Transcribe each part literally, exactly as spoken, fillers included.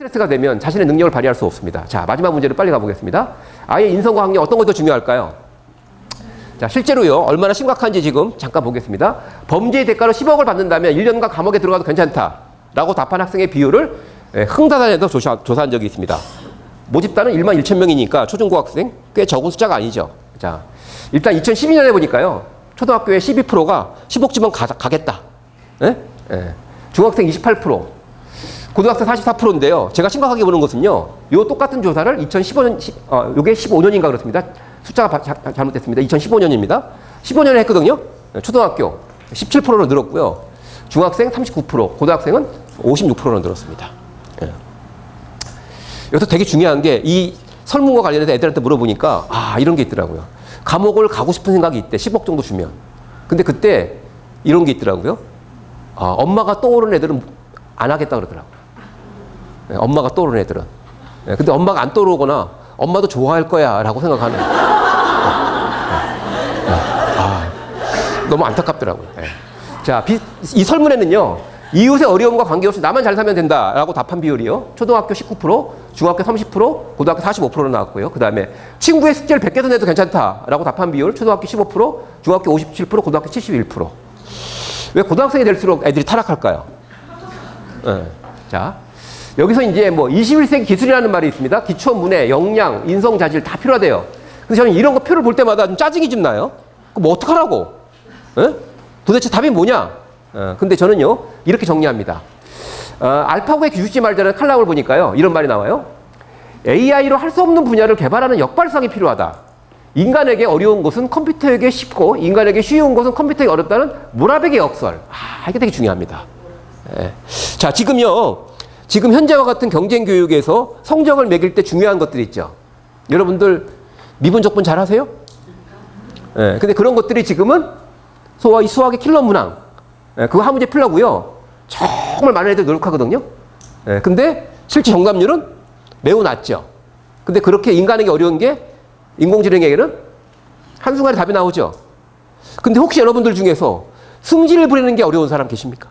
스트레스가 되면 자신의 능력을 발휘할 수 없습니다. 자, 마지막 문제로 빨리 가보겠습니다. 아이의 인성과 학력 어떤 것이 더 중요할까요? 자, 실제로요, 얼마나 심각한지 지금 잠깐 보겠습니다. 범죄의 대가로 십억을 받는다면 일 년간 감옥에 들어가도 괜찮다라고 답한 학생의 비율을 흥사단에서 조사한 적이 있습니다. 모집단은 일만 일천 명이니까 초중고 학생 꽤 적은 숫자가 아니죠. 자, 일단 이천십이 년에 보니까요, 초등학교의 십이 퍼센트가 십억쯤은 가, 가겠다. 예? 예. 중학생 이십팔 퍼센트, 고등학생 사십사 퍼센트인데요. 제가 심각하게 보는 것은요, 요 똑같은 조사를 이천십오 년, 어, 요게 십오 년인가 그렇습니다. 숫자가 자, 잘못됐습니다. 이천십오 년입니다. 십오 년에 했거든요. 초등학교 십칠 퍼센트로 늘었고요. 중학생 삼십구 퍼센트, 고등학생은 오십육 퍼센트로 늘었습니다. 예. 여기서 되게 중요한 게 이 설문과 관련해서 애들한테 물어보니까 아, 이런 게 있더라고요. 감옥을 가고 싶은 생각이 있대. 십억 정도 주면. 근데 그때 이런 게 있더라고요. 아, 엄마가 떠오르는 애들은 안 하겠다 그러더라고요. 네, 엄마가 떠오르는 애들은. 네, 근데 엄마가 안 떠오르거나 엄마도 좋아할 거야 라고 생각하는. 네, 네, 네. 아, 너무 안타깝더라고요. 네. 자, 비, 이 설문에는요, 이웃의 어려움과 관계없이 나만 잘 살면 된다라고 답한 비율이요, 초등학교 십구 퍼센트, 중학교 삼십 퍼센트, 고등학교 사십오 퍼센트로 나왔고요. 그 다음에 친구의 숙제를 백 개 더 내도 괜찮다라고 답한 비율, 초등학교 십오 퍼센트, 중학교 오십칠 퍼센트, 고등학교 칠십일 퍼센트. 왜 고등학생이 될수록 애들이 타락할까요? 네. 자, 여기서 이제 뭐 이십일 세기 기술이라는 말이 있습니다. 기초, 문해, 역량, 인성, 자질 다 필요하대요. 그래서 저는 이런 거 표를 볼 때마다 좀 짜증이 좀 나요. 그럼 뭐 어떡하라고? 네? 도대체 답이 뭐냐? 어, 근데 저는요, 이렇게 정리합니다. 어, 알파고의 기죽지 말자는 칼럼을 보니까요, 이런 말이 나와요. 에이아이로 할 수 없는 분야를 개발하는 역발상이 필요하다. 인간에게 어려운 것은 컴퓨터에게 쉽고 인간에게 쉬운 것은 컴퓨터에게 어렵다는 모라백의 역설. 아, 이게 되게 중요합니다. 예. 자, 지금요, 지금 현재와 같은 경쟁 교육에서 성적을 매길 때 중요한 것들이 있죠. 여러분들 미분적분 잘 하세요? 예. 근데 그런 것들이 지금은 소위 수학의 킬러 문항, 예, 그거 한 문제 풀려고요, 정말 많은 애들 노력하거든요. 예, 근데 실제 정답률은 매우 낮죠. 근데 그렇게 인간에게 어려운 게 인공지능에게는 한순간에 답이 나오죠. 근데 혹시 여러분들 중에서 승질을 부리는 게 어려운 사람 계십니까?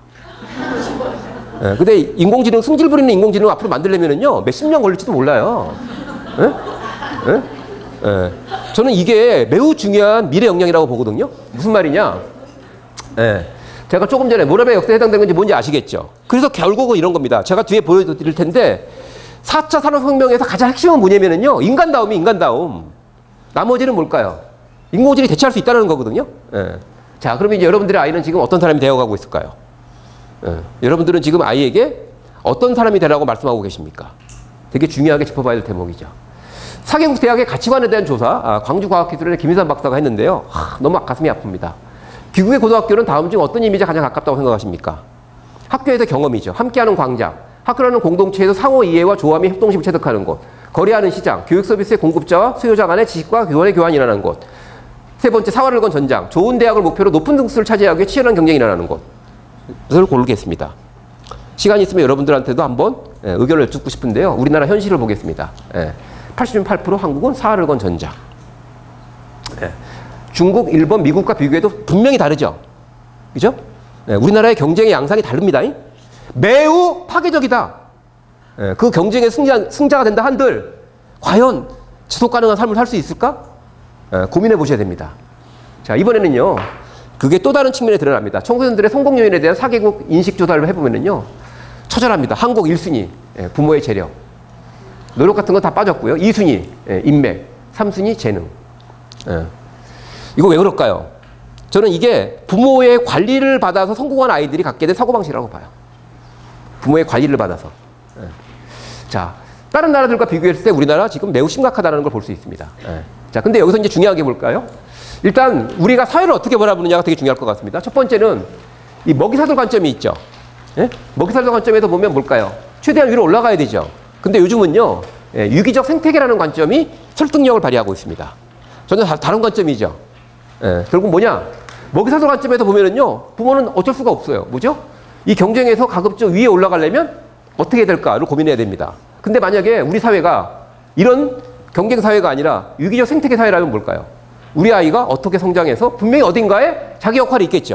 예, 근데 인공지능, 승질 부리는 인공지능 앞으로 만들려면은요, 몇십 년 걸릴지도 몰라요. 예? 예? 예. 저는 이게 매우 중요한 미래 역량이라고 보거든요. 무슨 말이냐? 예. 제가 조금 전에 모라베 역사에 해당되는 건지 뭔지 아시겠죠? 그래서 결국은 이런 겁니다. 제가 뒤에 보여드릴 텐데, 사 차 산업혁명에서 가장 핵심은 뭐냐면요, 인간다움이 인간다움. 나머지는 뭘까요? 인공지능이 대체할 수 있다는 거거든요. 예. 자, 그러면 이제 여러분들의 아이는 지금 어떤 사람이 되어가고 있을까요? 예. 여러분들은 지금 아이에게 어떤 사람이 되라고 말씀하고 계십니까? 되게 중요하게 짚어봐야 될 대목이죠. 사개국 대학의 가치관에 대한 조사, 아, 광주과학기술원의 김희산 박사가 했는데요. 하, 너무 가슴이 아픕니다. 귀국의 고등학교는 다음 중 어떤 이미지가 가장 가깝다고 생각하십니까? 학교에서 경험이죠. 함께하는 광장, 학교라는 공동체에서 상호 이해와 조화 및 협동심을 체득하는 곳, 거래하는 시장, 교육 서비스의 공급자와 수요자 간의 지식과 교환의 교환이 일어나는 곳, 세 번째 사활을 건 전장, 좋은 대학을 목표로 높은 등수를 차지하기 위해 치열한 경쟁이 일어나는 곳을 고르겠습니다. 시간이 있으면 여러분들한테도 한번 의견을 듣고 싶은데요. 우리나라 현실을 보겠습니다. 팔십팔 퍼센트, 한국은 사활을 건 전장. 중국, 일본, 미국과 비교해도 분명히 다르죠. 그죠? 네, 우리나라의 경쟁의 양상이 다릅니다. 매우 파괴적이다. 네, 그 경쟁의 승자, 승자가 된다 한들 과연 지속 가능한 삶을 살 수 있을까? 네, 고민해 보셔야 됩니다. 자, 이번에는요, 그게 또 다른 측면에 드러납니다. 청소년들의 성공 요인에 대한 사개국 인식 조사를 해보면요, 처절합니다. 한국 일 순위, 네, 부모의 재력. 노력 같은 건 다 빠졌고요. 이 순위, 네, 인맥. 삼 순위, 재능. 네. 이거 왜 그럴까요? 저는 이게 부모의 관리를 받아서 성공한 아이들이 갖게 된 사고방식이라고 봐요. 부모의 관리를 받아서. 예. 자, 다른 나라들과 비교했을 때 우리나라 지금 매우 심각하다는 걸 볼 수 있습니다. 예. 자, 근데 여기서 이제 중요한 게 뭘까요? 일단 우리가 사회를 어떻게 바라보느냐가 되게 중요할 것 같습니다. 첫 번째는 이 먹이사슬 관점이 있죠. 예? 먹이사슬 관점에서 보면 뭘까요? 최대한 위로 올라가야 되죠. 근데 요즘은요, 예, 유기적 생태계라는 관점이 설득력을 발휘하고 있습니다. 전혀 다, 다른 관점이죠. 예, 결국 뭐냐? 먹이사슬 관점에서 보면은요, 부모는 어쩔 수가 없어요. 뭐죠? 이 경쟁에서 가급적 위에 올라가려면 어떻게 해야 될까를 고민해야 됩니다. 근데 만약에 우리 사회가 이런 경쟁 사회가 아니라 유기적 생태계 사회라면 뭘까요? 우리 아이가 어떻게 성장해서 분명히 어딘가에 자기 역할이 있겠죠.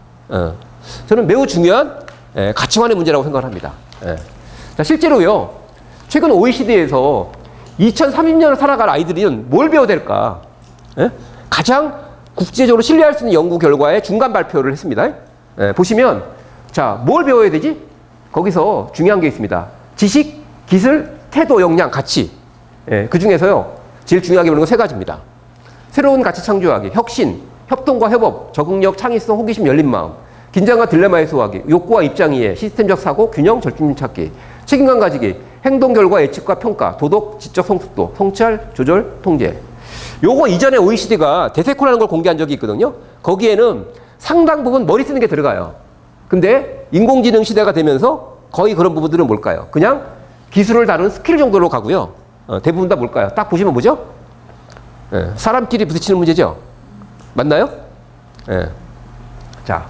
예, 저는 매우 중요한 예, 가치관의 문제라고 생각을 합니다. 예. 자, 실제로요, 최근 오이시디에서 이천삼십 년을 살아갈 아이들은 뭘 배워야 될까? 예? 가장 국제적으로 신뢰할 수 있는 연구 결과의 중간 발표를 했습니다. 예, 보시면 자, 뭘 배워야 되지? 거기서 중요한 게 있습니다. 지식, 기술, 태도, 역량, 가치. 예, 그 중에서요, 제일 중요하게 보는 건 세 가지입니다. 새로운 가치 창조하기, 혁신, 협동과 협업, 적응력, 창의성, 호기심, 열린 마음, 긴장과 딜레마의 소화하기, 욕구와 입장 이해, 시스템적 사고, 균형, 절충점 찾기, 책임감 가지기, 행동 결과 예측과 평가, 도덕, 지적 성숙도, 성찰, 조절, 통제. 요거 이전에 오이시디가 대세코라는 걸 공개한 적이 있거든요. 거기에는 상당 부분 머리 쓰는 게 들어가요. 근데 인공지능 시대가 되면서 거의 그런 부분들은 뭘까요? 그냥 기술을 다루는 스킬 정도로 가고요. 어, 대부분 다 뭘까요? 딱 보시면 뭐죠? 예, 사람끼리 부딪히는 문제죠. 맞나요? 예. 자,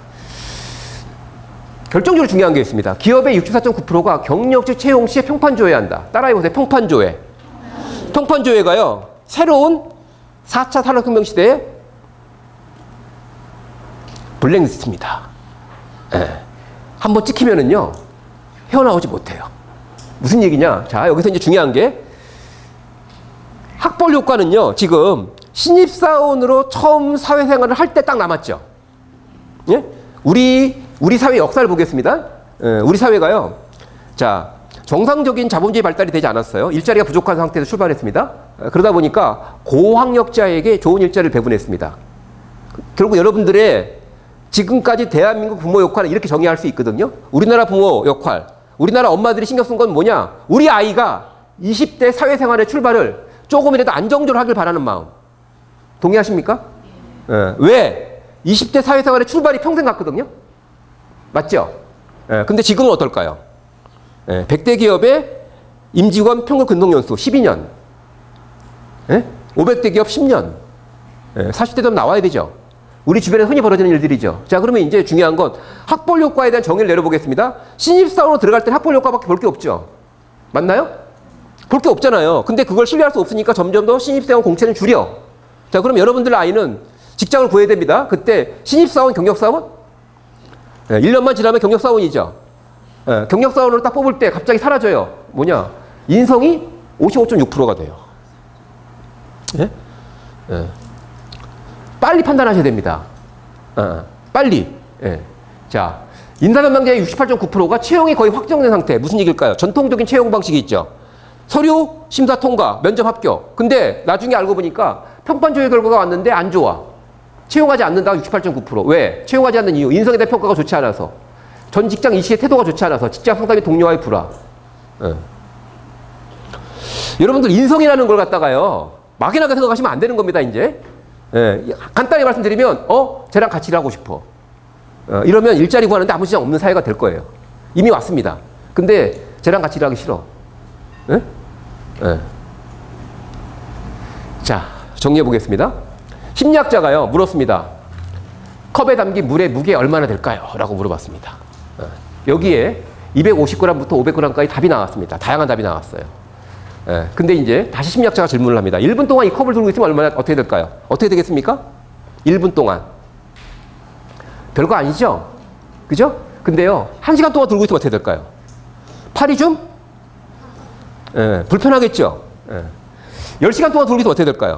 결정적으로 중요한 게 있습니다. 기업의 육십사 점 구 퍼센트가 경력직 채용 시에 평판조회해야 한다. 따라해보세요. 평판조회. 평판조회가요, 새로운 사 차 산업혁명 시대의 블랙리스트입니다. 예. 한번 찍히면은요, 헤어나오지 못해요. 무슨 얘기냐? 자, 여기서 이제 중요한 게 학벌 효과는요, 지금 신입사원으로 처음 사회생활을 할 때 딱 남았죠. 예? 우리, 우리 사회 역사를 보겠습니다. 예, 우리 사회가요, 자, 정상적인 자본주의 발달이 되지 않았어요. 일자리가 부족한 상태에서 출발했습니다. 예, 그러다 보니까 고학력자에게 좋은 일자리를 배분했습니다. 결국 여러분들의 지금까지 대한민국 부모 역할은 이렇게 정의할 수 있거든요. 우리나라 부모 역할, 우리나라 엄마들이 신경 쓴 건 뭐냐? 우리 아이가 이십 대 사회생활의 출발을 조금이라도 안정적으로 하길 바라는 마음. 동의하십니까? 예. 왜? 이십 대 사회생활의 출발이 평생 같거든요. 맞죠? 예. 근데 지금은 어떨까요? 예. 백 대 기업의 임직원 평균 근속연수 십이 년. 예? 오백 대 기업 십 년. 예. 사십 대 되면 나와야 되죠. 우리 주변에 흔히 벌어지는 일들이죠. 자, 그러면 이제 중요한 건 학벌 효과에 대한 정의를 내려보겠습니다. 신입사원으로 들어갈 때 학벌 효과밖에 볼 게 없죠. 맞나요? 볼 게 없잖아요. 근데 그걸 신뢰할 수 없으니까 점점 더 신입사원 공채는 줄여. 자, 그럼 여러분들 아이는 직장을 구해야 됩니다. 그때 신입사원, 경력사원? 네, 일 년만 지나면 경력사원이죠. 네, 경력사원으로 딱 뽑을 때 갑자기 사라져요. 뭐냐? 인성이 오십오 점 육 퍼센트가 돼요. 네? 네. 빨리 판단하셔야 됩니다. 어, 빨리. 네. 자, 인사전망자의 육십팔 점 구 퍼센트가 채용이 거의 확정된 상태. 무슨 얘기일까요? 전통적인 채용 방식이 있죠. 서류, 심사 통과, 면접 합격. 근데 나중에 알고 보니까 평판조회 결과가 왔는데 안 좋아. 채용하지 않는다가 육십팔 점 구 퍼센트. 왜? 채용하지 않는 이유. 인성에 대한 평가가 좋지 않아서. 전 직장 이시의 태도가 좋지 않아서. 직장 상담이 동료와의 불화. 예. 여러분들 인성이라는 걸 갖다가요, 막연하게 생각하시면 안 되는 겁니다, 이제. 예. 간단히 말씀드리면, 어? 쟤랑 같이 일하고 싶어. 어, 이러면 일자리 구하는데 아무 지장 없는 사회가 될 거예요. 이미 왔습니다. 근데 쟤랑 같이 일하기 싫어. 예? 예. 자, 정리해 보겠습니다. 심리학자가요, 물었습니다. 컵에 담긴 물의 무게 얼마나 될까요? 라고 물어봤습니다. 예. 여기에 이백오십 그램부터 오백 그램까지 답이 나왔습니다. 다양한 답이 나왔어요. 예. 근데 이제 다시 심리학자가 질문을 합니다. 일 분 동안 이 컵을 들고 있으면 얼마나, 어떻게 될까요? 어떻게 되겠습니까? 일 분 동안. 별거 아니죠? 그죠? 근데요, 한 시간 동안 들고 있으면 어떻게 될까요? 팔이 좀? 예, 불편하겠죠? 예. 열 시간 동안 들고 있으면 어떻게 될까요?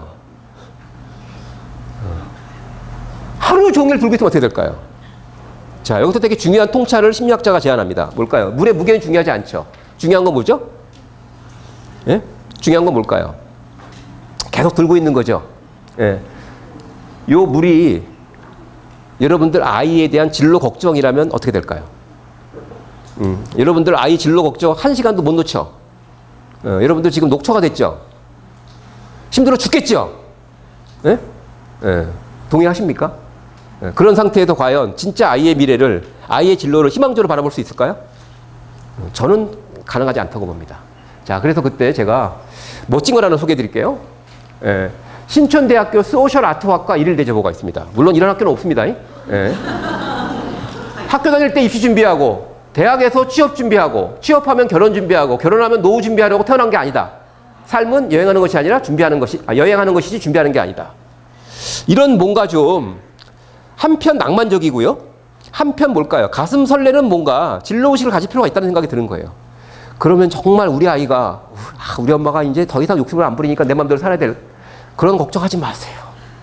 하루 종일 들고 있으면 어떻게 될까요? 자, 여기서 되게 중요한 통찰을 심리학자가 제안합니다. 뭘까요? 물의 무게는 중요하지 않죠. 중요한 건 뭐죠? 예? 중요한 건 뭘까요? 계속 들고 있는 거죠. 예. 요 물이 여러분들 아이에 대한 진로 걱정이라면 어떻게 될까요? 음, 여러분들 아이 진로 걱정 한 시간도 못 놓쳐. 어, 여러분들 지금 녹초가 됐죠? 힘들어 죽겠죠? 예? 예. 동의하십니까? 예. 그런 상태에서 과연 진짜 아이의 미래를, 아이의 진로를 희망적으로 바라볼 수 있을까요? 저는 가능하지 않다고 봅니다. 자, 그래서 그때 제가 멋진 걸 하나 소개해 드릴게요. 예. 신촌대학교 소셜아트학과 일일 대제보가 있습니다. 물론 이런 학교는 없습니다. 예. 학교 다닐 때 입시 준비하고, 대학에서 취업 준비하고, 취업하면 결혼 준비하고, 결혼하면 노후 준비하려고 태어난 게 아니다. 삶은 여행하는 것이 아니라 준비하는 것이, 아, 여행하는 것이지 준비하는 게 아니다. 이런 뭔가 좀 한편 낭만적이고요. 한편 뭘까요? 가슴 설레는 뭔가 진로의식을 가질 필요가 있다는 생각이 드는 거예요. 그러면 정말 우리 아이가 아, 우리 엄마가 이제 더 이상 욕심을 안 부리니까 내 마음대로 살아야 될 그런 걱정하지 마세요.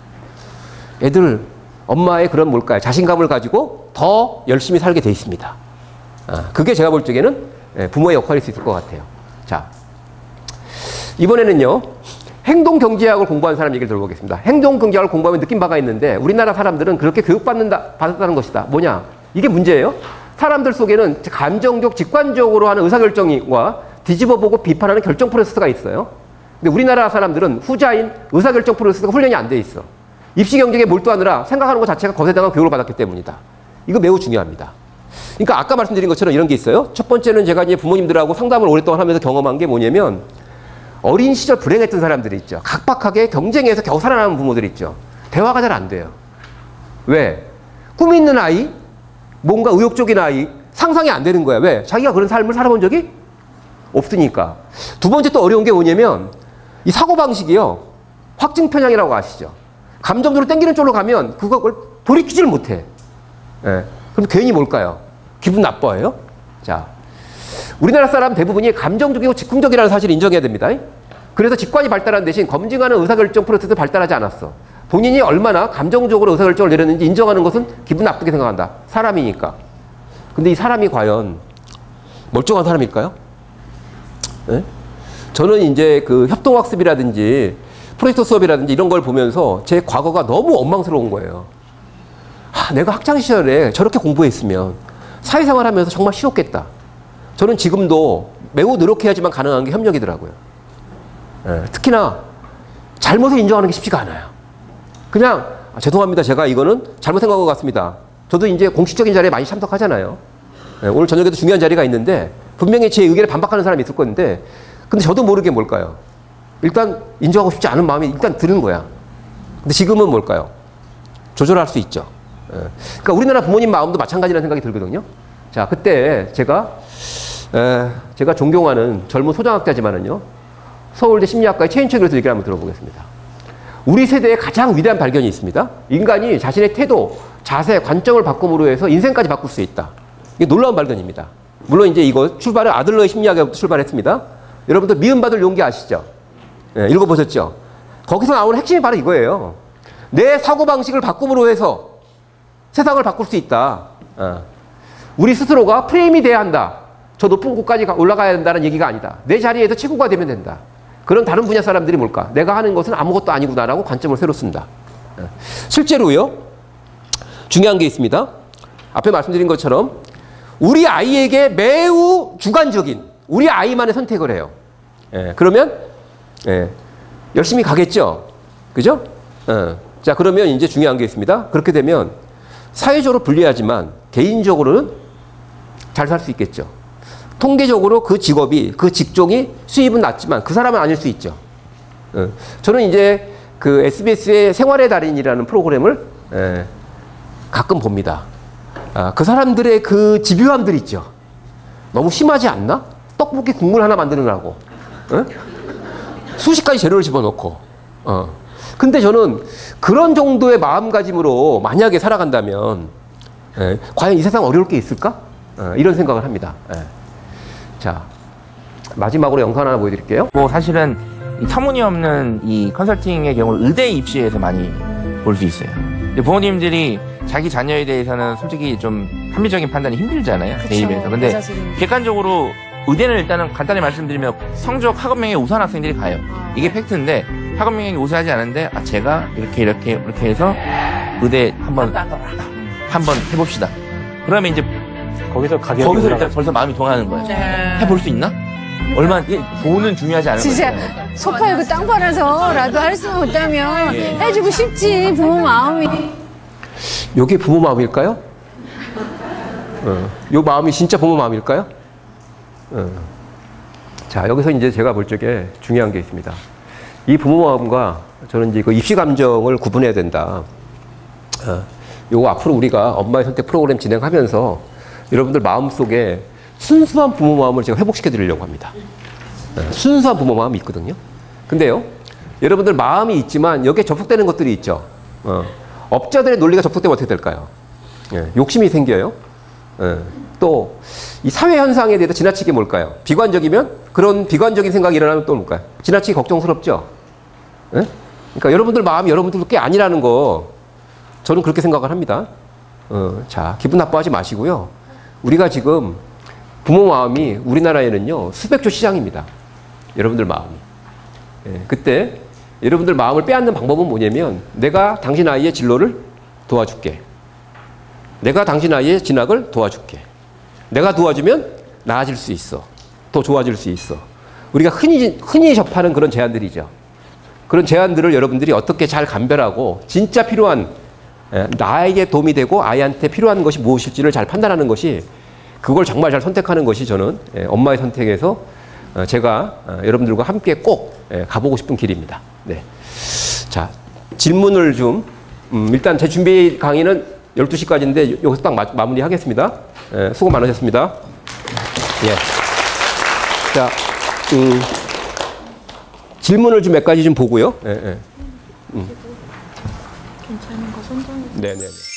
애들 엄마의 그런 뭘까요? 자신감을 가지고 더 열심히 살게 돼 있습니다. 아, 그게 제가 볼 적에는 부모의 역할일 수 있을 것 같아요. 자, 이번에는요. 행동경제학을 공부한 사람 얘기를 들어보겠습니다. 행동경제학을 공부하면 느낀 바가 있는데 우리나라 사람들은 그렇게 교육받는다, 받았다는 것이다. 뭐냐? 이게 문제예요. 사람들 속에는 감정적, 직관적으로 하는 의사결정과 뒤집어보고 비판하는 결정 프로세스가 있어요. 근데 우리나라 사람들은 후자인 의사결정 프로세스가 훈련이 안 돼 있어. 입시 경쟁에 몰두하느라 생각하는 것 자체가 거세당한 교육을 받았기 때문이다. 이거 매우 중요합니다. 그러니까 아까 말씀드린 것처럼 이런 게 있어요. 첫 번째는 제가 이제 부모님들하고 상담을 오랫동안 하면서 경험한 게 뭐냐면 어린 시절 불행했던 사람들이 있죠. 각박하게 경쟁해서 겨우 살아남은 부모들이 있죠. 대화가 잘 안 돼요. 왜? 꿈이 있는 아이, 뭔가 의욕적인 아이, 상상이 안 되는 거야. 왜? 자기가 그런 삶을 살아본 적이 없으니까. 두 번째 또 어려운 게 뭐냐면 이 사고방식이요. 확증편향이라고 아시죠? 감정적으로 땡기는 쪽으로 가면 그걸 돌이키지를 못해. 예. 그럼 괜히 뭘까요? 기분 나빠요? 자, 우리나라 사람 대부분이 감정적이고 즉흥적이라는 사실을 인정해야 됩니다. 그래서 직관이 발달한 대신 검증하는 의사결정 프로세스도 발달하지 않았어. 본인이 얼마나 감정적으로 의사결정을 내렸는지 인정하는 것은 기분 나쁘게 생각한다. 사람이니까. 근데 이 사람이 과연 멀쩡한 사람일까요? 네? 저는 이제 그 협동학습이라든지 프로젝트 수업이라든지 이런 걸 보면서 제 과거가 너무 원망스러운 거예요. 아, 내가 학창시절에 저렇게 공부했으면 사회생활 하면서 정말 싫었겠다. 저는 지금도 매우 노력해야지만 가능한 게 협력이더라고요. 예, 특히나 잘못을 인정하는 게 쉽지가 않아요. 그냥 아, 죄송합니다. 제가 이거는 잘못한 것 같습니다. 저도 이제 공식적인 자리에 많이 참석하잖아요. 예, 오늘 저녁에도 중요한 자리가 있는데 분명히 제 의견에 반박하는 사람이 있을 건데 근데 저도 모르게 뭘까요? 일단 인정하고 싶지 않은 마음이 일단 드는 거야. 근데 지금은 뭘까요? 조절할 수 있죠. 예, 그러니까 우리나라 부모님 마음도 마찬가지라는 생각이 들거든요. 자, 그때 제가 에, 제가 존경하는 젊은 소장학자지만은요, 서울대 심리학과의 최인철 교수 얘기를 한번 들어보겠습니다. 우리 세대의 가장 위대한 발견이 있습니다. 인간이 자신의 태도, 자세, 관점을 바꿈으로 해서 인생까지 바꿀 수 있다. 이게 놀라운 발견입니다. 물론 이제 이거 출발을 아들러의 심리학에부터 출발했습니다. 여러분들 미움받을 용기 아시죠? 예, 읽어보셨죠? 거기서 나오는 핵심이 바로 이거예요. 내 사고방식을 바꿈으로 해서 세상을 바꿀 수 있다. 어. 우리 스스로가 프레임이 돼야 한다. 저 높은 곳까지 올라가야 된다는 얘기가 아니다. 내 자리에서 최고가 되면 된다. 그런 다른 분야 사람들이 뭘까? 내가 하는 것은 아무것도 아니구나라고 관점을 새로 쓴다. 실제로요. 중요한 게 있습니다. 앞에 말씀드린 것처럼 우리 아이에게 매우 주관적인 우리 아이만의 선택을 해요. 예, 그러면 예, 열심히 가겠죠. 그죠? 예. 자, 그러면 이제 중요한 게 있습니다. 그렇게 되면 사회적으로 불리하지만 개인적으로는 잘 살 수 있겠죠. 통계적으로 그 직업이, 그 직종이 수입은 낮지만 그 사람은 아닐 수 있죠. 예. 저는 이제 그 에스비에스의 생활의 달인이라는 프로그램을 예, 가끔 봅니다. 아, 그 사람들의 그 집요함들 있죠. 너무 심하지 않나? 떡볶이 국물 하나 만드느라고. 예? 수십 가지 재료를 집어넣고. 어. 근데 저는 그런 정도의 마음가짐으로 만약에 살아간다면 예, 과연 이 세상 어려울 게 있을까? 어, 이런 생각을 합니다. 예. 자, 마지막으로 영상 하나 보여드릴게요. 뭐 사실은 이 터무니없는 이 컨설팅의 경우를 의대 입시에서 많이 볼 수 있어요. 근데 부모님들이 자기 자녀에 대해서는 솔직히 좀 합리적인 판단이 힘들잖아요. 그쵸, 대입에서. 근데 객관적으로 의대는 일단은 간단히 말씀드리면 성적 학업 명예 우수한 학생들이 가요. 이게 팩트인데 학업 명예 우수하지 않은데 아, 제가 이렇게 이렇게 이렇게 해서 의대 한번 한번 해봅시다. 그러면 이제 거기서 가격이 거기서 올라가. 일단 벌써 마음이 동하는 거예요. 해볼 수 있나? 얼마 이게 돈은 중요하지 않은 진짜 거예요. 소 팔고 땅 팔아서라도 할 수 없다면 예. 해주고 싶지 부모 마음이. 이게 부모 마음일까요? 어, 요 마음이 진짜 부모 마음일까요? 어. 자, 여기서 이제 제가 볼 적에 중요한 게 있습니다. 이 부모 마음과 저는 이제 그 입시 감정을 구분해야 된다. 어, 요거 앞으로 우리가 엄마의 선택 프로그램 진행하면서 여러분들 마음속에 순수한 부모 마음을 제가 회복시켜 드리려고 합니다. 어, 순수한 부모 마음이 있거든요. 근데요, 여러분들 마음이 있지만 여기에 접속되는 것들이 있죠. 어, 업자들의 논리가 접속되면 어떻게 될까요? 예, 욕심이 생겨요. 또 이 사회 현상에 대해서 지나치게 뭘까요? 비관적이면 그런 비관적인 생각이 일어나면 또 뭘까요? 지나치게 걱정스럽죠. 예? 그러니까 여러분들 마음이 여러분들 게 아니라는 거 저는 그렇게 생각을 합니다. 어, 자, 기분 나빠하지 마시고요. 우리가 지금 부모 마음이 우리나라에는요 수백조 시장입니다. 여러분들 마음이. 예, 그때 여러분들 마음을 빼앗는 방법은 뭐냐면 내가 당신 아이의 진로를 도와줄게. 내가 당신 아이의 진학을 도와줄게. 내가 도와주면 나아질 수 있어. 더 좋아질 수 있어. 우리가 흔히, 흔히 접하는 그런 제안들이죠. 그런 제안들을 여러분들이 어떻게 잘 감별하고 진짜 필요한 나에게 도움이 되고 아이한테 필요한 것이 무엇일지를 잘 판단하는 것이 그걸 정말 잘 선택하는 것이 저는 엄마의 선택에서 제가 여러분들과 함께 꼭 가보고 싶은 길입니다. 네. 자, 질문을 좀 음, 일단 제 준비 강의는 열두 시까지인데 여기서 딱 마, 마무리하겠습니다. 예, 수고 많으셨습니다. 예. 자, 음, 질문을 좀 몇 가지 좀 보고요. 예, 예. 음. 괜찮은 거 선정해 주세요. 네네.